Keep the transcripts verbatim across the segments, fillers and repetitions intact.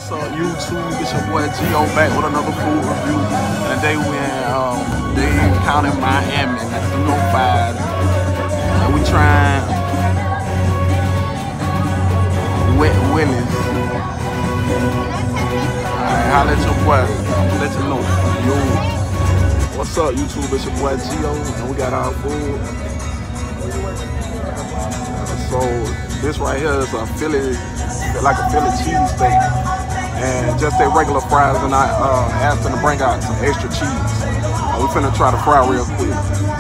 What's up, YouTube? It's your boy Gio back with another food review. And today we in um, Dade County, Miami, three oh five. And we trying wet Willies. Alright, holla at your boy. Let you know. Yo. What's up, YouTube? It's your boy Gio, and we got our food. So this right here is a Philly, like a Philly cheesesteak, and just their regular fries. And I uh, asked them to bring out some extra cheese. Uh, we finna try to fry real quick.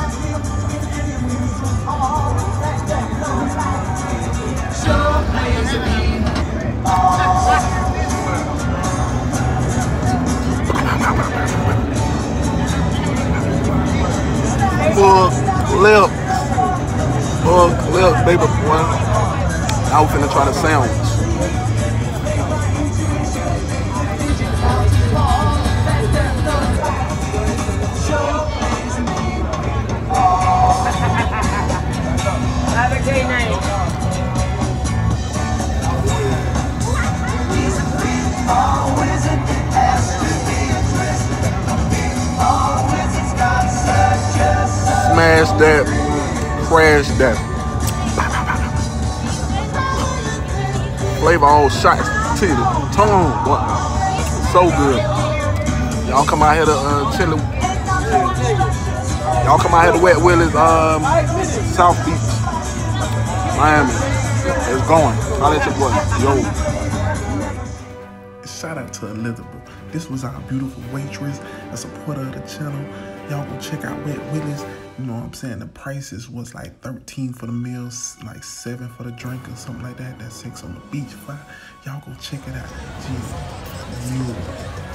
Full clip. Full clip, baby boy. Now we finna try the sandwich. Have a great night. Smash that, crash that. Flavor all shots to the tongue. Wow. So good. Y'all come out here to uh, chill. Y'all come out here to Wet Willies, um, South Beach, Miami. It's going. I'll let your boy. Yo. Shout out to Elizabeth. This was our beautiful waitress, a supporter of the channel. Y'all go check out Wet Willies. You know what I'm saying? The prices was like thirteen for the meals, like seven for the drink or something like that. That's six on the beach. Five. Y'all go check it out. Gee, you.